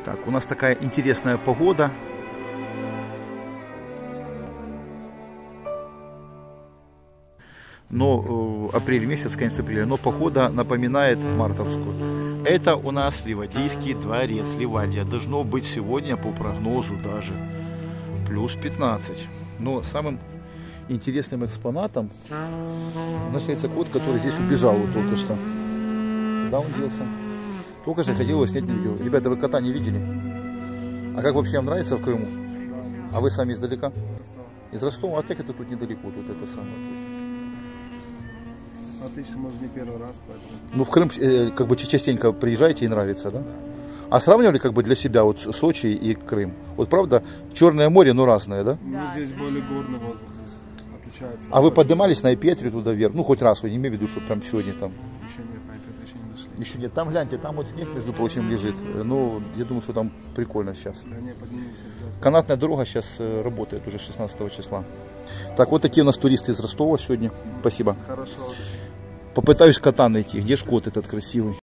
Так, у нас такая интересная погода. Но апрель месяц, конец апреля, но погода напоминает мартовскую. Это у нас Ливадийский дворец, Ливадия. Должно быть сегодня по прогнозу даже плюс 15. Но самым интересным экспонатом нашелся кот, который здесь убежал вот только что. Куда он делся? Только же хотел его снять на видео. Ребята, вы кота не видели? А как вообще вам нравится в Крыму? А вы сами издалека? Из Ростова? А так это тут недалеко, тут это самое. Отлично, может, не первый раз, поэтому... Ну, в Крым как бы частенько приезжаете и нравится, да? А сравнивали как бы для себя вот Сочи и Крым? Вот правда, Черное море, но разное, да? Ну, здесь более горный воздух, здесь отличается. А вы поднимались на Ипетре туда вверх? Ну, хоть раз, я не имею в виду, что прям сегодня там. Еще нет, на Ипетре еще не дошли. Еще нет. Там, гляньте, там вот снег, между прочим, лежит. Ну, я думаю, что там прикольно сейчас. Да не, поднимемся. Канатная дорога сейчас работает уже 16 числа. Так, вот такие у нас туристы из Ростова сегодня. Спасибо. Хорошо. Попытаюсь кота найти. Где ж кот этот красивый?